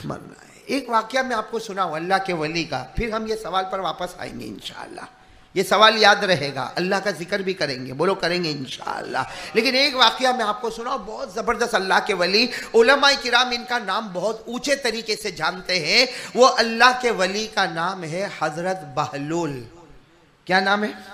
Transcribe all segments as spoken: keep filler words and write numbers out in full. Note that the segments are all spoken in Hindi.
मरना है। एक वाकया मैं आपको सुनाऊं अल्लाह के वली का, फिर हम ये सवाल पर वापस आएंगे इंशाअल्लाह। ये सवाल याद रहेगा, अल्लाह का जिक्र भी करेंगे, बोलो करेंगे इंशाअल्लाह। लेकिन एक वाकया मैं आपको सुनाऊं, बहुत ज़बरदस्त अल्लाह के वली, उलमाए किराम इनका नाम बहुत ऊंचे तरीके से जानते हैं। वो अल्लाह के वली का नाम है हज़रत बहलूल। क्या नाम है?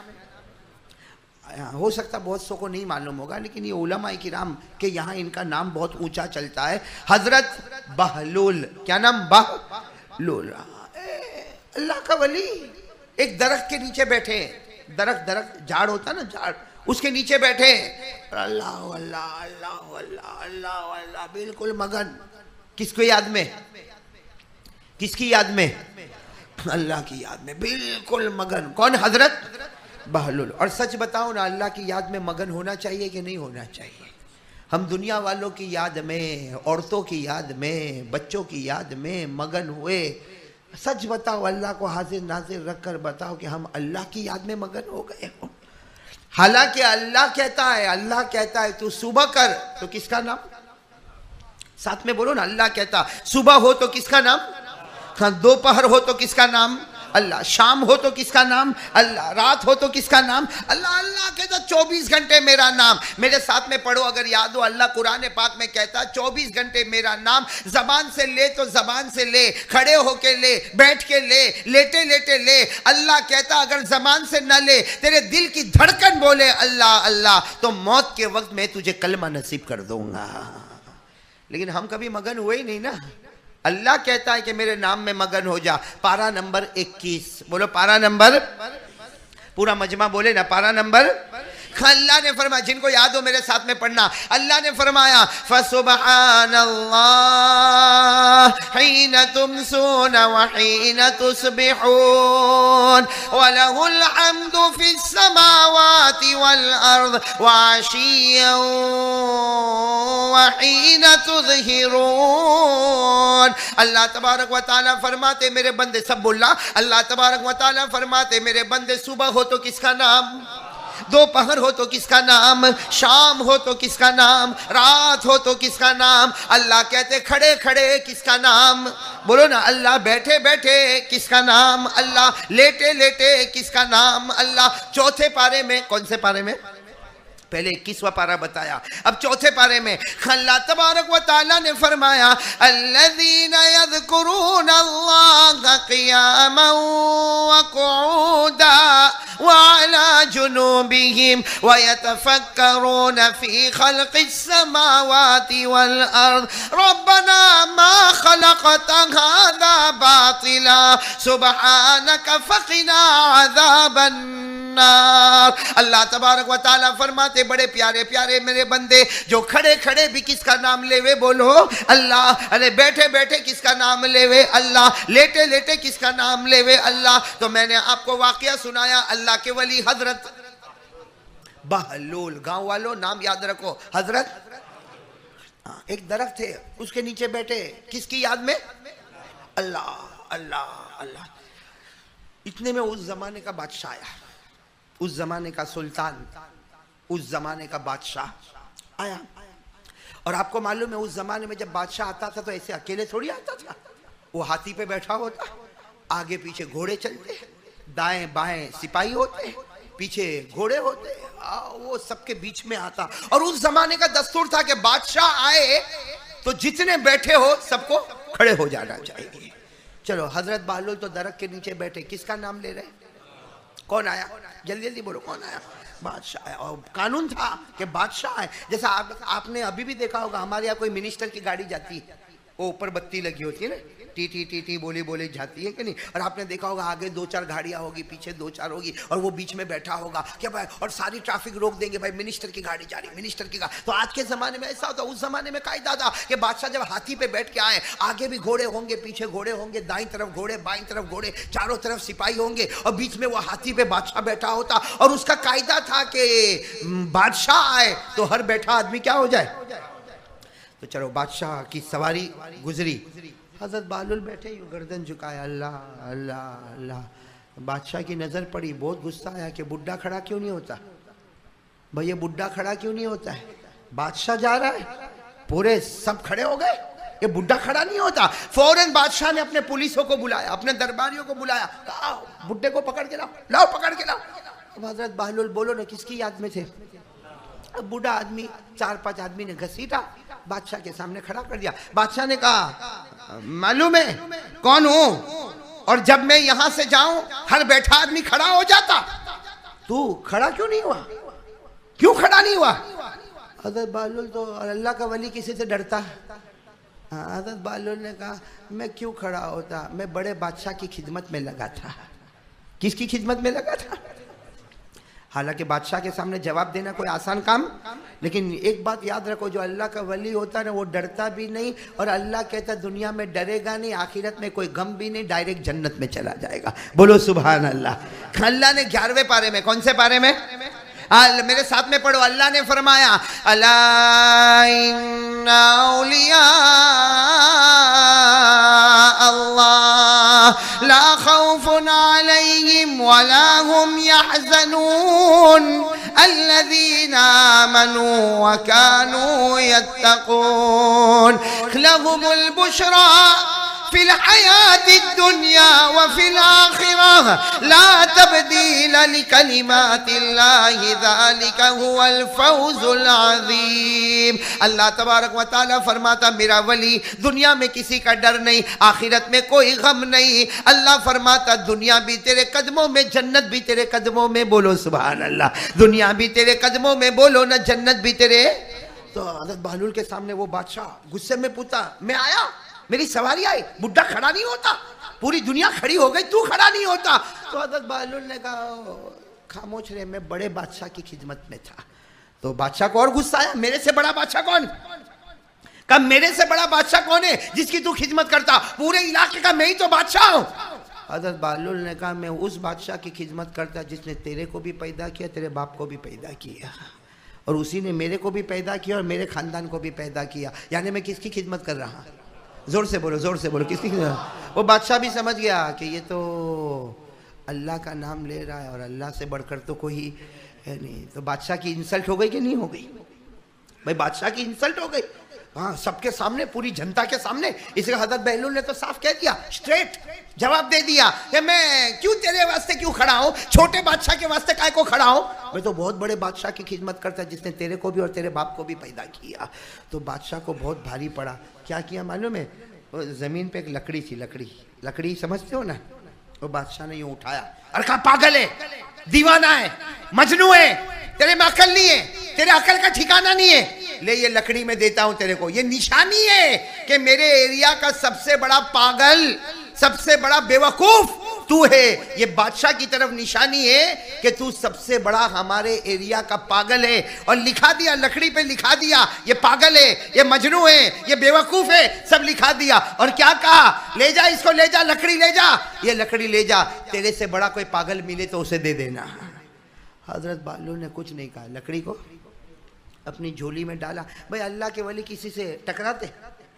हो सकता बहुत सौ को नहीं मालूम होगा, लेकिन ये उलमाए किराम के यहाँ इनका नाम बहुत ऊंचा चलता है, हज़रत बहलूल। क्या नाम? बहलूल। अल्लाह का वली एक दरख्त के नीचे बैठे, दरख्त दरख्त झाड़ होता ना, झाड़, उसके नीचे बैठे, अल्लाह अल्लाह अल्लाह अल्लाह अल्लाह अल्लाह, बिल्कुल मगन। किसको याद में? किसकी याद में? अल्लाह की याद में, बिल्कुल मगन। कौन? हजरत बहलूल। और सच बताओ ना, अल्लाह की याद में मगन होना चाहिए कि नहीं होना चाहिए? हम दुनिया वालों की याद में, औरतों की याद में, बच्चों की याद में मगन हुए। सच बताओ, अल्लाह को हाजिर नाजिर रख कर बताओ कि हम अल्लाह की याद में मगन हो गए हो। हालांकि अल्लाह कहता है, अल्लाह कहता है तू सुबह कर, तो किसका नाम? साथ में बोलो ना, अल्लाह कहता सुबह हो तो किसका नाम? हाँ, दोपहर हो तो किसका नाम? अल्लाह। शाम हो तो किसका नाम? अल्लाह। रात हो तो किसका नाम? अल्लाह। अल्लाह कहता चौबीस घंटे मेरा नाम। मेरे साथ में पढ़ो अगर याद हो, अल्लाह कुरान पाक में कहता चौबीस घंटे मेरा नाम। जबान से ले तो जबान से ले, खड़े होके ले, बैठ के ले, लेटे लेटे ले। अल्लाह कहता अगर जबान से न ले, तेरे दिल की धड़कन बोले अल्लाह अल्लाह, तो मौत के वक्त मैं तुझे कलमा नसीब कर दूंगा। लेकिन हम कभी मगन हुए ही नहीं ना। अल्लाह कहता है कि मेरे नाम में मगन हो जा। पारा नंबर इक्कीस, बोलो पारा नंबर, पूरा मजमा बोले ना, पारा नंबर। अल्लाह ने फरमाया, जिनको याद हो मेरे साथ में पढ़ना, अल्लाह ने फरमाया फसुबहानल्लाहहीना तुमसून व हीना तुस्बिहून व लहुल हम्दु फिस समावाति वल अर्द व आशिय्यन व हीना तुज़हिरून। अल्लाह तबारक व तआला फरमाते मेरे बंदे, सब बोला, अल्लाह तबारक व तआला फरमाते मेरे बंदे, सुबह हो तो किसका नाम? दोपहर हो तो किसका नाम? शाम हो तो किसका नाम? रात हो तो किसका नाम? अल्लाह कहते खड़े खड़े किसका नाम? बोलो ना, अल्लाह। बैठे बैठे किसका नाम? अल्लाह। लेटे लेटे किसका नाम? अल्लाह। चौथे पारे में, कौन से पारे में? पहले इक्कीसवां पारा बताया, अब चौथे पारे में अल्लाह तबारक व तआला ने फरमाया अल्लज़ीना यज़कुरून अल्लाह क़ियामन व क़ुऊदा व अला जुनूबिहिम व यतफ़क्करून फ़ी ख़ल्क़िस समावाति वल अर्द रब्बना मा ख़लक़त हाज़ा बातिला सुब्हानक फ़क़िना अज़ाबन नार। अल्लाह तबारक व तआला फरमाते बड़े प्यारे प्यारे मेरे बंदे, जो खड़े खड़े भी किसका नाम लेवे? बोलो अल्लाह। अरे बैठे बैठे किसका नाम लेवे? अल्लाह। लेटे लेटे किसका नाम लेवे? अल्लाह। तो मैंने आपको वाकया सुनाया अल्लाह के वली हजरत बहलूल। गांव वालों नाम याद रखो, हजरत। एक दरख्त है, उसके नीचे बैठे, किसकी याद में? अल्लाह अल्लाह अल्लाह। इतने में उस जमाने का बादशाह आया, उस जमाने का सुल्तान, उस जमाने का बादशाह आया। और आपको मालूम है उस जमाने में जब बादशाह आता था तो ऐसे अकेले थोड़ी आता था, वो हाथी पे बैठा होता, आगे पीछे घोड़े चलते, दाएं बाएं सिपाही होते, पीछे घोड़े होते, वो सबके बीच में आता। और उस जमाने का दस्तूर था कि बादशाह आए तो जितने बैठे हो सबको खड़े हो जाना चाहिए। चलो, हजरत बहलूल तो दरख्त के नीचे बैठे, किसका नाम ले रहे? कौन आया? जल्दी जल्दी बोलो, कौन आया? बादशाह आया। और कानून था कि बादशाह है। जैसा आप, आपने अभी भी देखा होगा, हमारे यहाँ कोई मिनिस्टर की गाड़ी जाती है, वो ऊपर बत्ती लगी होती है ना, टी टी टी टी बोली बोली जाती है कि नहीं? और आपने देखा होगा आगे दो चार गाड़ियाँ होगी, पीछे दो चार होगी, और वो बीच में बैठा होगा क्या भाई, और सारी ट्रैफिक रोक देंगे, भाई मिनिस्टर की गाड़ी जा रही, मिनिस्टर की गाड़ी। तो आज के ज़माने में ऐसा होता, उस ज़माने में कायदा था कि बादशाह जब हाथी पे बैठ के आए, आगे भी घोड़े होंगे, पीछे घोड़े होंगे, दाईं तरफ घोड़े, बाईं तरफ घोड़े, चारों तरफ सिपाही होंगे, और बीच में वो हाथी पे बादशाह बैठा होता। और उसका कायदा था कि बादशाह आए तो हर बैठा आदमी क्या हो जाए। तो चलो, बादशाह की सवारी गुजरी, हजरत बहलूल बैठे यूं गर्दन झुकाया, अल्लाह अल्लाह अल्लाह। बादशाह की नज़र पड़ी, बहुत गुस्सा आया कि बुड्ढा खड़ा क्यों नहीं होता भैया, बुड्ढा खड़ा क्यों नहीं होता है? बादशाह जा रहा है, पूरे सब खड़े हो गए, ये बुढ़ा खड़ा नहीं होता। फौरन बादशाह ने अपने पुलिसों को बुलाया, अपने दरबारियों को बुलाया, कहा बुढ़े को पकड़ के लाओ, लाओ पकड़ के लाओ। अब हजरत बहलुल बोलो ना किसकी याद में थे? अब बूढ़ा आदमी, चार पांच आदमी ने घसीटा, बादशाह के सामने खड़ा कर दिया। बादशाह ने कहा मालूम है कौन हूं, और जब मैं यहां से जाऊं हर बैठा आदमी खड़ा हो जाता, तू खड़ा क्यों नहीं हुआ, क्यों खड़ा नहीं हुआ? हजरत बहलुल तो अल्लाह का वली किसी से डरता है। हजरत बहलुल ने कहा मैं क्यों खड़ा होता, मैं बड़े बादशाह की खिदमत में लगा था। किसकी खिदमत में लगा था? हालांकि बादशाह के सामने जवाब देना कोई आसान काम, लेकिन एक बात याद रखो, जो अल्लाह का वली होता है ना वो डरता भी नहीं, और अल्लाह कहता दुनिया में डरेगा नहीं, आखिरत में कोई गम भी नहीं, डायरेक्ट जन्नत में चला जाएगा। बोलो सुभान अल्लाह। अल्लाह ने ग्यारहवें पारे में, कौन से पारे में? आ, मेरे साथ में पढ़ो, अल्लाह ने फरमाया अला इन्ना औलिया अल्लाह ला खौफुन अलैहिम वला हुम यहज़नून अल्लज़ीना आमनू व कानू यत्तक़ून लहुमुल बुशरा फिल हयाति दुनिया व फिल आखिरह ला तब्दील लिकलिमातिल्लाहि ज़ालिका हुवल फौज़ुल अज़ीम। अल्लाह तबारक व तआला फरमाता मेरा वली दुनिया में किसी का डर नहीं, आखिरत में कोई गम नहीं। अल्लाह फरमाता दुनिया भी तेरे कदमों में, जन्नत भी तेरे कदमों में। बोलो सुभान अल्लाह। दुनिया भी तेरे कदमों में, बोलो ना जन्नत भी तेरे। तो हज़रत बहलुल के सामने वो बादशाह गुस्से में पूछा मैं आया, मेरी सवारी आई, बुढ़ा खड़ा नहीं होता, पूरी दुनिया खड़ी हो गई, तू खड़ा नहीं होता। तो हज़रत बहलुल ने कहा खामोश रहे, मैं बड़े बादशाह की खिदमत में था। तो बादशाह को और गुस्सा आया, मेरे से बड़ा बादशाह कौन? कहा मेरे से बड़ा बादशाह कौन है जिसकी तू खिदमत करता? पूरे इलाके का मैं ही तो बादशाह हूं। हज़रत बहलुल ने कहा मैं उस बादशाह की खिदमत करता जिसने तेरे को भी पैदा किया, तेरे बाप को भी पैदा किया, और उसी ने मेरे को भी पैदा किया और मेरे खानदान को भी पैदा किया। यानी मैं किसकी खिदमत कर रहा? जोर से बोलो, जोर से बोलो, किसकी? वो बादशाह भी समझ गया कि ये तो अल्लाह का नाम ले रहा है और अल्लाह से बढ़कर तो कोई है नहीं। तो बादशाह की इंसल्ट हो गई कि नहीं हो गई? भाई बादशाह की इंसल्ट हो गई, हाँ, सबके सामने, पूरी जनता के सामने। इसलिए हज़रत बहलुल ने तो साफ कह दिया, स्ट्रेट जवाब दे दिया कि मैं क्यों तेरे वास्ते क्यों खड़ा हूँ, छोटे बादशाह के वास्ते काय को खड़ा हूँ? मैं तो बहुत बड़े बादशाह की खिदमत करता जिसने तेरे को भी और तेरे बाप को भी पैदा किया। तो बादशाह को बहुत भारी पड़ा। क्या किया मालूम है? वो जमीन पे एक लकड़ी थी, लकड़ी लकड़ी समझते हो ना? वो बादशाह ने यूं उठाया और कहा पागल है, दीवाना है, मजनू है, तेरे में अकल नहीं है, तेरे अकल का ठिकाना नहीं है, ले ये लकड़ी में देता हूं तेरे को, ये निशानी है कि मेरे एरिया का सबसे बड़ा पागल, सबसे बड़ा बेवकूफ तू है। ये बादशाह की तरफ निशानी है कि तू सबसे बड़ा हमारे एरिया का पागल है। और लिखा दिया, लकड़ी पे लिखा दिया, ये पागल है, ये मजनू है, ये बेवकूफ है, सब लिखा दिया। और क्या कहा? ले जा इसको, ले जा, लकड़ी ले जा, ये लकड़ी ले जा, तेरे से बड़ा कोई पागल मिले तो उसे दे देना। हजरत बहलुल ने कुछ नहीं कहा, लकड़ी को अपनी झोली में डाला। भाई अल्लाह के वली किसी से टकराते,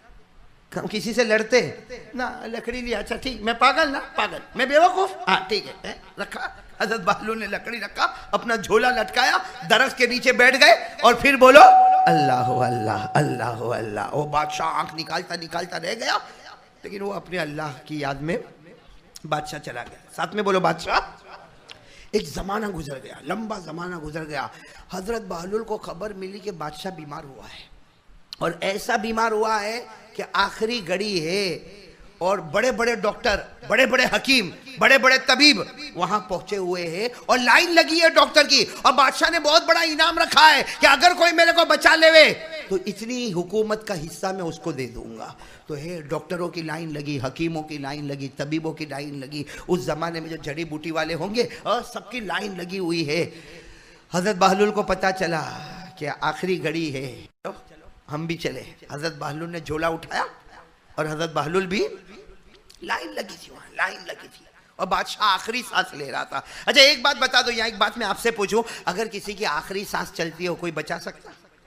किसी से लड़ते ना? लकड़ी लिया, अच्छा ठीक, मैं पागल ना, पागल, मैं बेवकूफ, हाँ ठीक है, है? रखा। हजरत बहलुल ने लकड़ी रखा, अपना झोला लटकाया, दरख्त के नीचे बैठ गए और फिर बोलो अल्लाह अल्लाह अल्लाह अल्लाह। वो बादशाह आंख निकालता निकालता रह गया, लेकिन वो अपने अल्लाह की याद में बादशाह चला गया। साथ में बोलो बादशाह। एक जमाना गुजर गया, लंबा जमाना गुजर गया। हजरत बहलुल को खबर मिली कि बादशाह बीमार हुआ है, और ऐसा बीमार हुआ है कि आखिरी घड़ी है, और बड़े बड़े डॉक्टर, बड़े बड़े हकीम, बड़े बड़े तबीब वहां पहुंचे हुए हैं और लाइन लगी है डॉक्टर की। और बादशाह ने बहुत बड़ा इनाम रखा है कि अगर कोई मेरे को बचा लेवे तो इतनी हुकूमत का हिस्सा मैं उसको दे दूंगा। तो है, डॉक्टरों की लाइन लगी, हकीमों की लाइन लगी, तबीबों की लाइन लगी। उस जमाने में जो जड़ी बूटी वाले होंगे और सबकी लाइन लगी हुई है। हजरत बहलुल को पता चला कि आखिरी घड़ी है, तो हम भी चले। हजरत बहलुल ने झोला उठाया और हजरत बहलुल भी, लाइन लगी थी वहां, लाइन लगी थी, और बादशाह आखिरी सांस ले रहा था। अच्छा एक बात बता दो, यहाँ एक बात मैं आपसे पूछूं, अगर किसी की आखिरी सांस चलती हो, कोई बचा सकता?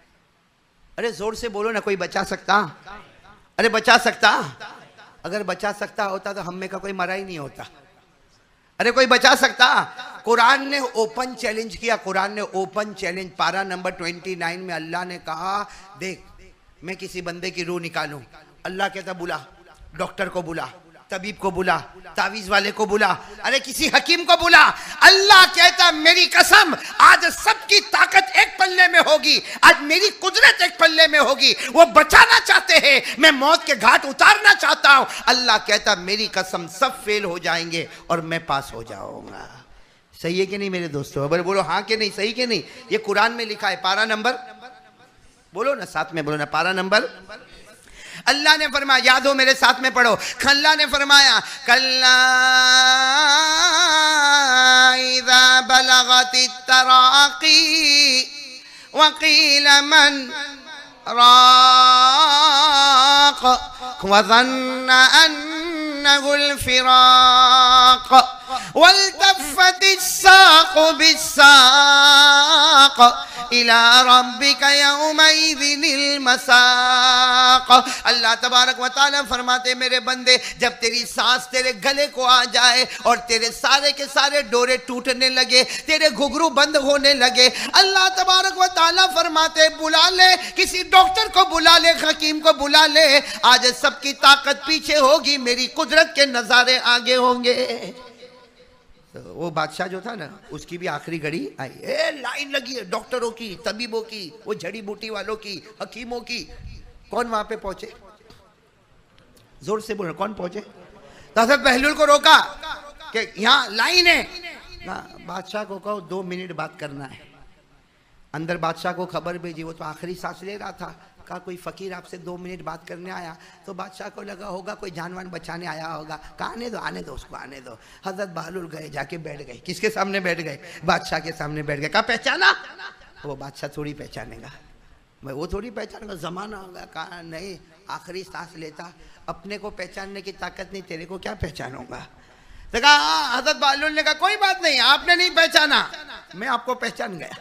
अरे जोर से बोलो ना, कोई बचा सकता? अरे बचा सकता? अगर बचा सकता होता तो हम में का कोई मरा ही नहीं होता। अरे कोई बचा सकता? कुरान ने ओपन चैलेंज किया, कुरान ने ओपन चैलेंज, पारा नंबर उनतीस में अल्लाह ने कहा देख मैं किसी बंदे की रूह निकालूं, अल्लाह कहता बुला, डॉक्टर को बुला, तबीब को बुला, तावीज वाले को बुला, अरे किसी हकीम को बुला। अल्लाह कहता मेरी कसम आज सबकी ताकत एक पल्ले में होगी, आज मेरी कुदरत एक पल्ले में होगी। वो बचाना चाहते हैं, मैं मौत के घाट उतारना चाहता हूं। अल्लाह कहता मेरी कसम सब फेल हो जाएंगे और मैं पास हो जाऊंगा। सही है कि नहीं मेरे दोस्तों? अगर बोलो हाँ कि नहीं, सही कि नहीं? ये कुरान में लिखा है, पारा नंबर बोलो ना, साथ में बोलो ना, पारा नंबर। अल्लाह ने फरमाया, याद हो मेरे साथ में पढ़ो, अल्लाह ने फरमाया कल्ला इज़ा बलगतित तराक़ी वक़ील मन राक़ वज़न्न अन्नहुल फ़िराक़ वल्तफ़्फ़तिस साक़ बिस्साक़ इला रब्बिका यौमइज़िनिल मसाक़। अल्लाह तबारक व तआला फरमाते मेरे बंदे, जब तेरी सांस तेरे गले को आ जाए और तेरे सारे के सारे डोरे टूटने लगे, तेरे घुघरू बंद होने लगे, अल्लाह तबारक व तआला फरमाते बुला ले, किसी डॉक्टर को बुला ले, हकीम को बुला ले। आज सबकी ताकत पीछे होगी, मेरी कुदरत के नजारे आगे होंगे। तो वो बादशाह जो था ना, उसकी भी आखिरी घड़ी आई। ए लाइन लगी है डॉक्टरों की, तबीबों की, वो जड़ी बूटी वालों की, हकीमों की। कौन वहां पे पहुंचे? जोर से बोलो, कौन पहुंचे? तो हज़रत बहलूल को रोका कि यहाँ लाइन है ना, बादशाह को कहो दो मिनट बात करना है। अंदर बादशाह को खबर भेजी, वो तो आखिरी सांस ले रहा था। कहा कोई फकीर आपसे दो मिनट बात करने आया। तो बादशाह को लगा होगा कोई जानवान बचाने आया होगा। कहा आने दो, आने दो उसको, आने दो। हजरत बहलूल गए, जाके बैठ गए। किसके सामने बैठ गए? बादशाह के सामने बैठ गए। कहा पहचाना? वो बादशाह थोड़ी पहचानेगा, मैं वो थोड़ी पहचानेगा, जमाना होगा। कहा नहीं, आखिरी सांस लेता, अपने को पहचानने की ताकत नहीं, तेरे को क्या पहचानूंगा। तो कहा हजरत बहलूल ने कहा कोई बात नहीं, आपने नहीं पहचाना, मैं आपको पहचान गया।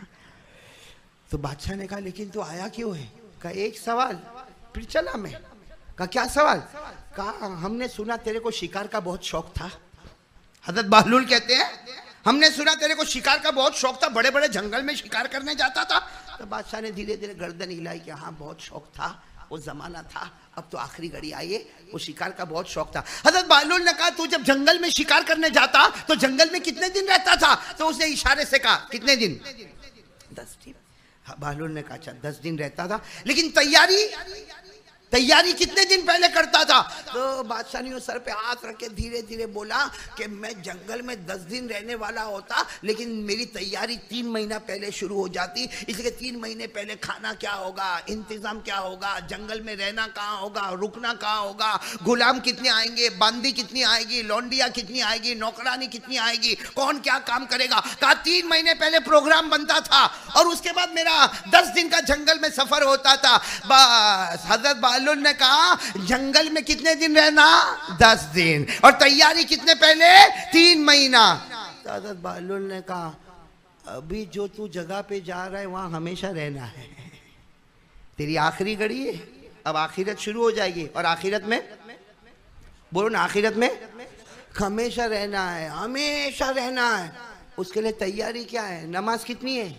तो बादशाह ने कहा लेकिन तू आया क्यों है? का एक सवाल, फिर चला मैं। का क्या सवाल? कहा हमने सुना तेरे को शिकार का बहुत शौक था। हजरत बहलूल कहते हैं हमने सुना तेरे को शिकार का बहुत शौक था, बड़े बड़े जंगल में शिकार करने जाता था। तो बादशाह ने धीरे धीरे गर्दन हिलाई कि हाँ बहुत शौक था, वो जमाना था, अब तो आखिरी घड़ी आई है, वो शिकार का बहुत शौक था। हजरत बहलूल ने कहा तू जब जंगल में शिकार करने जाता तो जंगल में कितने दिन रहता था? तो उसने इशारे से कहा कितने दिन? दस दिन। बहलूल ने कहा अच्छा दस दिन रहता था, लेकिन तैयारी तैयारी कितने दिन पहले करता था? तो बादशाह ने सर पे हाथ रख के धीरे धीरे बोला कि मैं जंगल में दस दिन रहने वाला होता, लेकिन मेरी तैयारी तीन महीना पहले शुरू हो जाती। इसलिए तीन महीने पहले खाना क्या होगा, इंतजाम क्या होगा, जंगल में रहना कहाँ होगा, रुकना कहाँ होगा, गुलाम कितने आएंगे, बांदी कितनी आएगी, लौंडिया कितनी आएगी, नौकरानी कितनी आएगी, कौन क्या काम करेगा। कहा तीन महीने पहले प्रोग्राम बनता था और उसके बाद मेरा दस दिन का जंगल में सफर होता था। बस हजरत बहलूल ने कहा जंगल में कितने दिन रहना? दस दिन। और तैयारी कितने पहले? तीन महीना। हजरत बहलूल ने कहा अभी जो तू जगह पे जा रहा है वहां हमेशा रहना है, तेरी आखिरी घड़ी है, अब आखिरत शुरू हो जाएगी। और आखिरत में बोलो ना, आखिरत में हमेशा रहना है, हमेशा रहना है। उसके लिए तैयारी क्या है? नमाज कितनी है,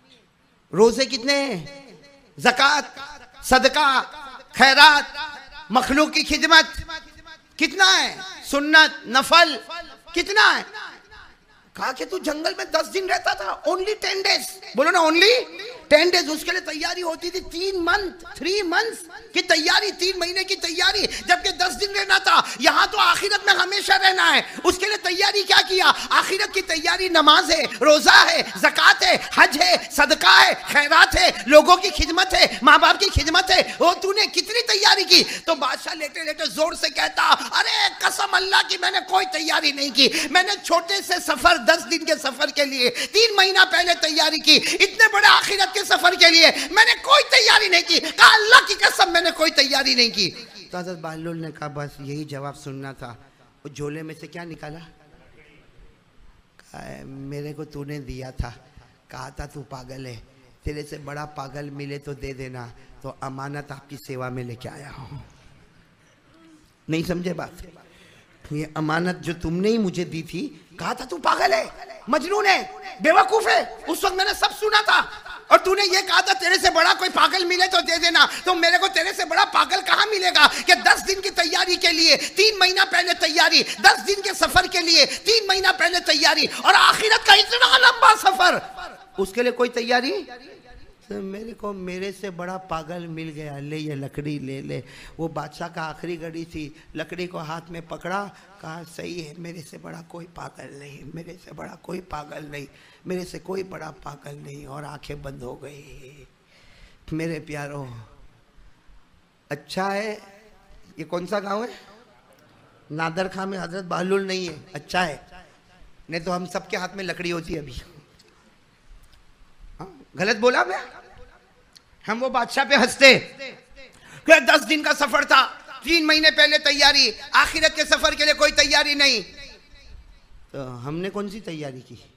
रोजे कितने हैं, ज़कात, सदका, खैरात, मखलूक की खिदमत कितना है, सुन्नत, नफल कितना है। कहा कि तू जंगल में दस दिन रहता था, ओनली टेन डेज। बोलो ना, ओनली टेन डेज। उसके लिए तैयारी होती थी तीन मंथ, थ्री मंथ्स की तैयारी, तीन महीने की तैयारी, जबकि दस दिन रहना था। यहाँ तो आखिरत में हमेशा रहना है। उसके लिए तैयारी क्या किया? आखिरत की तैयारी नमाज है, रोजा है, ज़कात है, हज है, सदका है, खैरात है, लोगों की खिदमत है, माँ बाप की खिदमत है। वो तूने कितनी तैयारी की? तो बादशाह लेटे लेटे जोर से कहता अरे कसम अल्लाह की मैंने कोई तैयारी नहीं की। मैंने छोटे से सफर, दस दिन के सफर के लिए तीन महीना पहले तैयारी की, इतने बड़े आखिरत के सफर के लिए मैंने कोई तैयारी नहीं की। कहा अल्लाह की कसम मैंने कोई तैयारी नहीं की। तो हज़रत बहलूल ने कहा बस यही जवाब सुनना था। वो झोले में से क्या निकाला? कहा मेरे को तूने दिया था, कहा था तू पागल है, तेरे से बड़ा पागल मिले तो दे देना। तो अमानत आपकी सेवा में लेके आया हूं। नहीं समझे बात? ये अमानत जो तुमने ही मुझे दी थी, कहा था तू पागल है, मजनून है, बेवकूफ है। उस वक्त मैंने सब सुना था। और तूने ये कहा था तेरे से बड़ा कोई पागल मिले तो दे देना, तो मेरे को तेरे से बड़ा पागल कहाँ मिलेगा कि दस दिन की तैयारी के लिए तीन महीना पहले तैयारी, दस दिन के सफर के लिए तीन महीना पहले तैयारी, और आखिरत का इतना लंबा सफर, उसके लिए कोई तैयारी। तो मेरे को मेरे से बड़ा पागल मिल गया, ले ये लकड़ी ले ले। वो बादशाह का आखिरी घड़ी थी, लकड़ी को हाथ में पकड़ा, कहा सही है, मेरे से बड़ा कोई पागल नहीं, मेरे से बड़ा कोई पागल नहीं, मेरे से कोई बड़ा पागल नहीं, और आंखें बंद हो गई। मेरे प्यारों, अच्छा है ये कौन सा गांव है? नादर खां में हजरत बहलुल नहीं है, अच्छा है, नहीं तो हम सबके हाथ में लकड़ी होती अभी। हाँ, गलत बोला मैं? हम वो बादशाह पे हंसते कि दस दिन का सफर था, तीन महीने पहले तैयारी, आखिरत के सफर के लिए कोई तैयारी नहीं। तो हमने कौन सी तैयारी की?